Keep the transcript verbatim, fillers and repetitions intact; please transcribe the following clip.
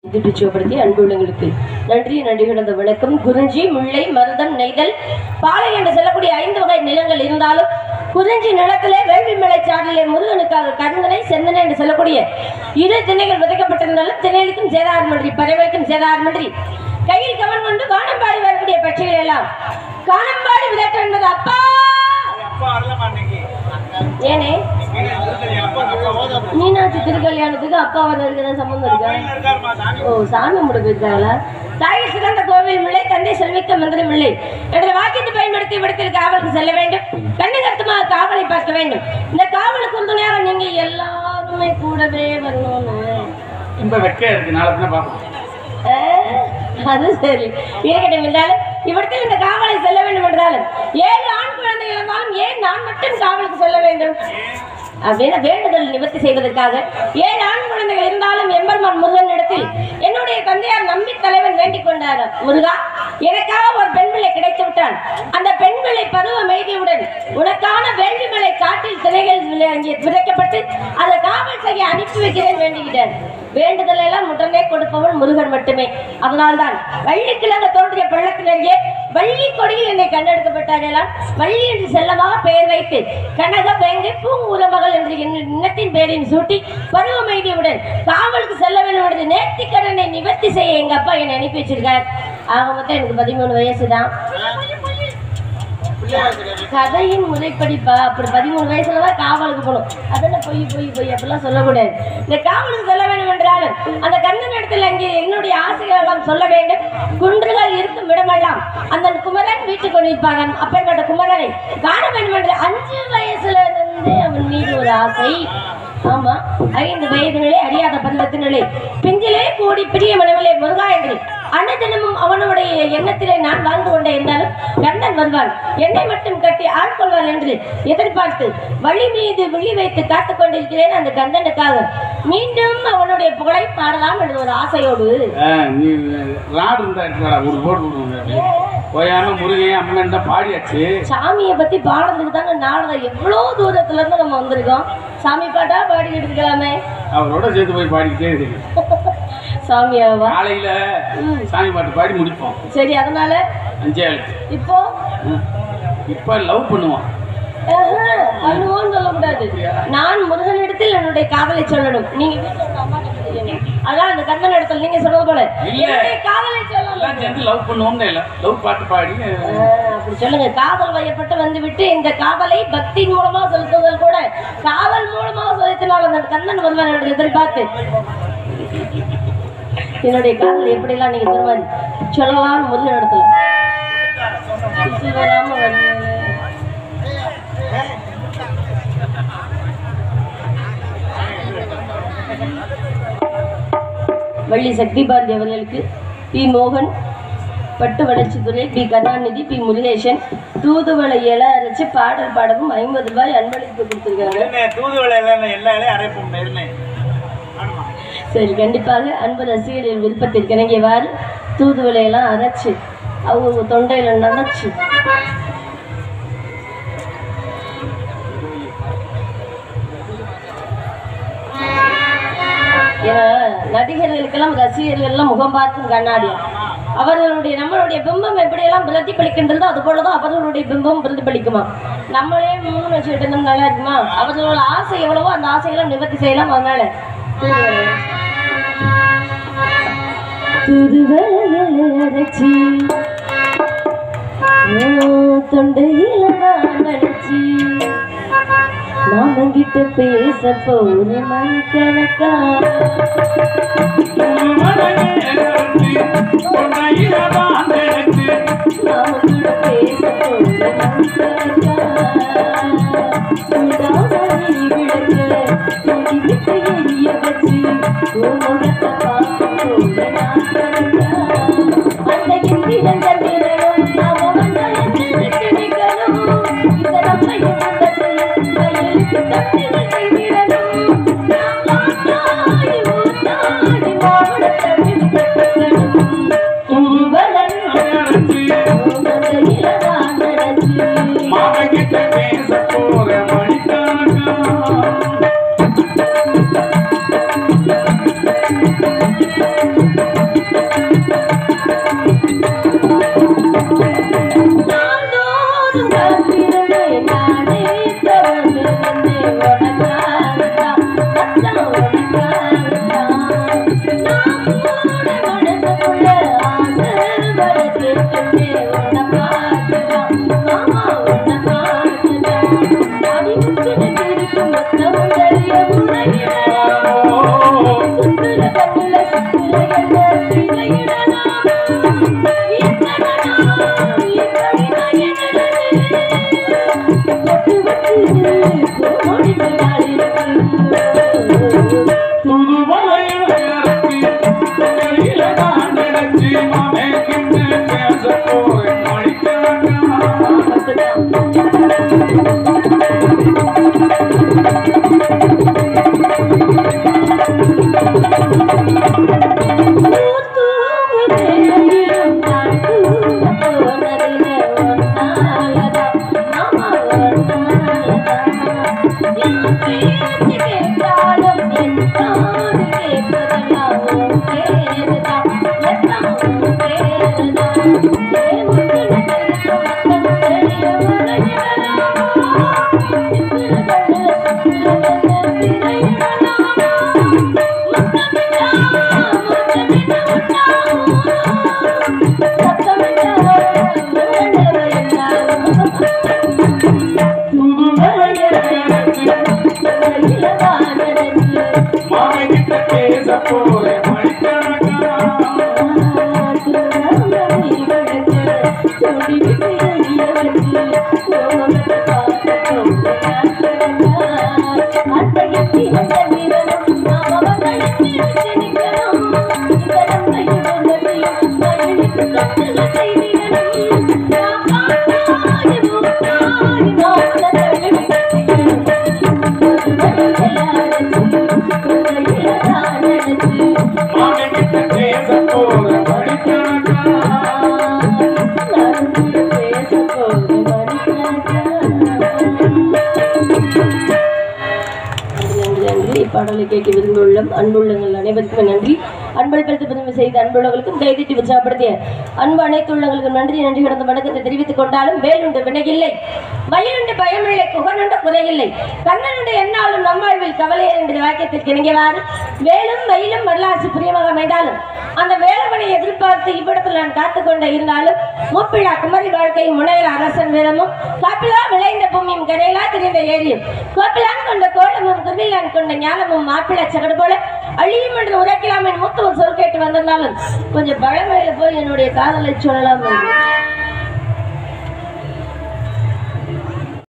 திருச்சியோபடுத்தி அன்புள்ளங்களுக்கு நன்றி நன்றி கிடந்த வணக்கம். குறிஞ்சி, முல்லை, மருதம், நெய்தல், பாலை என்று சொல்லக்கூடிய ஐந்து வகை நிலங்கள் இருந்தாலும் குறிஞ்சி நிலத்திலே வேள்வி மலை சாடலே முருகனுக்காக கருந்தனை செந்தனை என்று சொல்லக்கூடிய இரு திணைகள் விதைக்கப்பட்டிருந்தாலும் திணைகளுக்கும் சேதாரமன்றி பறவைக்கும் சேதாரமன்றி கையில் கவன் கொண்டு காணம்பாடி வரக்கூடிய பட்சிகள் எல்லாம் காணம்பாடி விதற்ற என்பது அப்பா ஏனே மீனாட்சி திருக்கல்யாணத்துக்கு அப்பா வந்திருக்கிற சம்பந்தம் இருக்கா? ஓ, சாமி முடிக்கிறாங்களா? தாய் சிறந்த கோவில் மில்லை, தந்தை செல்விக்க மந்திரம் இல்லை என்ற வாக்கியத்தை பயன்படுத்தி விடத்தில் காவலுக்கு செல்ல வேண்டும். கண்ணு கருத்துமாக காவலை பார்க்க வேண்டும். இந்த காவலுக்கு ஒரு நேரம் நீங்க எல்லாருமே கூடவே வரணும்னு ரொம்ப வெக்க இருக்கு. நாளைக்கு பார்ப்போம். அது சரி இருக்கட்டும். என்றாலும் இவ்விடத்தில் இந்த காவலை செல்ல வேண்டும் என்றாலும் ஏழு ஆண் குழந்தைகள் இருந்தாலும் ஏன் நான் மட்டும் காவலுக்கு செல்ல வேண்டும் அப்படின்னு வேண்டுதல் நிவர்த்தி செய்வதற்காக ஏழு ஆண் குழந்தைகள் இருந்தாலும் எம்பெருமான் முருகன் இடத்தில் என்னுடைய தந்தையார் நம்பி தலைவன் வேண்டிக் கொண்டார். முருகா, எனக்காக ஒரு பெண் பிள்ளை கிடைத்து விட்டான். அந்த பெண் பிள்ளை பருவ மெய்தியுடன் உனக்கான வேள்விமலை காட்டில் திரைகள் அங்கே விதைக்கப்பட்டு அதை காவல் செய்ய அனுப்பி வைக்கிறேன் வேண்டிக்கிட்டார். வேண்டுதல் எல்லாம் உடனே கொடுப்பவன் முருகன் மட்டுமே. அதனால்தான் வள்ளிக்கிழங்கு தோன்றிய பள்ளத்திலேயே வள்ளி கொடியில் என்னை கண்டெடுக்கப்பட்டாரெல்லாம் வள்ளி என்று செல்லமாக பெயர் வைத்து கனக வேங்கை பூங்குற மகள் என்று இன்னத்தின் பெயரின் சூட்டி பருவ மைதியுடன் காவலுக்கு செல்ல வேண்டும் என்று நேர்த்தி கடனை நிவர்த்தி செய்ய எங்க அப்பா என்னை அனுப்பி வச்சிருக்கார். ஆக மொத்தம் எனக்கு பதிமூணு வயசு தான். கதையின் முறைப்படிப்பா அப்படி பதிமூணு வயசுலதான் காவலுக்கு போகணும். அதெல்லாம் பொய் பொய் பொய் அப்படிலாம் சொல்லக்கூடாது. இந்த காவலுக்கு செல்ல வேண்டும் என்றாலும் அந்த கண்ணன் இடத்துல அங்கே என்னுடைய ஆசைகள் எல்லாம் சொல்ல வேண்டும். குன்றுகள் இருக்கும் இடமெல்லாம் அந்த குமரன் வீட்டுக்கு கொண்டிருப்பாங்க. அப்பேற்பட்ட குமரனை காண வேண்டும் என்று அஞ்சு வயசுல இருந்தே அவன் மீது ஒரு ஆசை. ஆமா, ஐந்து வயதினிலே அறியாத பருவத்தினிலே பிஞ்சிலே கூடி பிரிய மனவிலே முருகா என்று அன்னதினமும் அவனுடைய எண்ணத்திலே நான் வாழ்ந்து கொண்டே இருந்தாலும் கண்ணன் வருவான், என்னை மட்டும் கட்டி ஆட்கொள்வான் என்று எதிர்பார்த்து வழி மீது விழி வைத்து காத்துக் கொண்டிருக்கிறேன். அந்த கண்ணனுக்காக மீண்டும் அவனுடைய புகழை பாடலாம் என்று ஒரு ஆசையோடு பாடியாச்சு. சாமியை பத்தி பாடுறதுக்கு தாங்க நாடகம் எவ்வளவு தூரத்துல இருந்து நம்ம வந்திருக்கோம். சாமி பாட்டா பாடிக்கிட்டு இருக்கலாமே, அவரோட சேர்த்து போய் பாடிக்கிட்டே இருக்கு. சாமியாவா காலையில சாமி பாட்டு பாடி முடிப்போம். சரி, அதனால அஞ்சே இப்போ இப்ப லவ் பண்ணுவோம். பண்ணுவோம்னு சொல்லக்கூடாது. நான் முருகனிடத்தில் என்னுடைய காதலை சொல்லணும். நீங்க வீட்டுல உங்க அம்மா கிட்ட சொல்லுங்க. அதான் அந்த கண்ணன் இடத்துல நீங்க சொல்றது போல என்னுடைய காதலை சொல்லணும். லவ் பண்ணுவோம்னு இல்ல, லவ் பாட்டு பாடி அப்படி சொல்லுங்க. காதல் வயப்பட்டு வந்து விட்டு இந்த காதலை பக்தியின் மூலமா செலுத்துவதில் கூட காதல் மூலமாக செலுத்தினால் அந்த கண்ணன் வருவான் எதிர்பார்த்து என்னுடைய காதல் எப்படிலாம் நீங்க சொல்லுவாரு சொல்லலாம். முதல் இடத்துல வராம வள்ளி சக்தி பாரதி அவர்களுக்கு பி மோகன், பட்டு வளர்ச்சி துறை பி கருணாநிதி, பி முருகேசன் தூதுவளை இலை அரைச்சு பாடல் பாடவும் ஐம்பது ரூபாய் அன்பளிப்பு கொடுத்துருக்காங்க. சரி, கண்டிப்பாக அன்பு ரசிகர்களின் விருப்பத்திற்கு இணங்கியவாறு தூதுவளையெல்லாம் அரைச்சு அவங்க தொண்டையில நினைச்சு ஏன்னா நடிகர்களுக்கெல்லாம் ரசிகர்கள்லாம் முகம் பார்க்கும் கண்ணாடியா அவர்களுடைய நம்மளுடைய பிம்பம் எப்படியெல்லாம் பிரதிபலிக்கின்றதோ அது போலதான் அவர்களுடைய பிம்பம் பிரதிபலிக்குமா. நம்மளே மூணு வச்சுட்டு இருந்தோம் நல்லா இருக்குமா? அவர்களோட ஆசை எவ்வளவோ அந்த ஆசையெல்லாம் நிவர்த்தி செய்யலாம். அதனால அரைச்சி தொண்டையில நினைச்சி மாமங்கிட்ட பேச போற மணிக்கணக்கா மாமங்கிட்ட பேச போற மணிக்கணக்கா விளக்க எரிய வச்சு முகத்தை பார்க்க போற நாட்கணக்கா அந்த இந்திரங்கள் நிறனும் அவன் கிடைக்கணும். இந்த நம்மையும் கையெழுத்து தப்பினை நிறனும் ஊத்தாடி பாடலை கேட்டு விரும்புள்ளம் அன்புள்ளங்கள் அனைவருக்கும் நன்றி. அன்பல் பெருத்து பதிவு செய்த அன்புள்ளவர்களுக்கும் கைதிட்டு உற்சாகப்படுத்திய அன்பு அனைத்து உள்ளவர்களுக்கும் நன்றி. நன்றி கடந்த வணக்கத்தை தெரிவித்துக் கொண்டாலும் வேலுண்டு வினையில்லை, மயிலுண்டு பயமில்லை, புகழுண்டு குறையில்லை, கண்ணனுண்டு என்னாலும் நம்மாழ்வில் கவலை என்ற வாக்கியத்திற்கு இணங்கியவாறு வேலும் மயிலும் வரலாற்று பிரியமாக அமைந்தாலும் அந்த வேலவனை எதிர்பார்த்து இவ்விடத்தில் நான் காத்துக்கொண்டே இருந்தாலும் மூப்பிழா குமரி வாழ்க்கையும் முனையில் அரசன் வேலமும் காப்பிலா விளைந்த பூமியும் கரையிலா திரிந்த ஏரியும் கோப்பிலான் கொண்ட கோலமும் குருவிலான் கொண்ட ஞானமும் மாப்பிள்ளை சகடு போல அழியும் என்று உரைக்கலாம் என் மூத்தவர் சொல் கேட்டு வந்திருந்தாலும் கொஞ்சம் பழமையில போய் என்னுடைய காதலை சொல்லலாம்.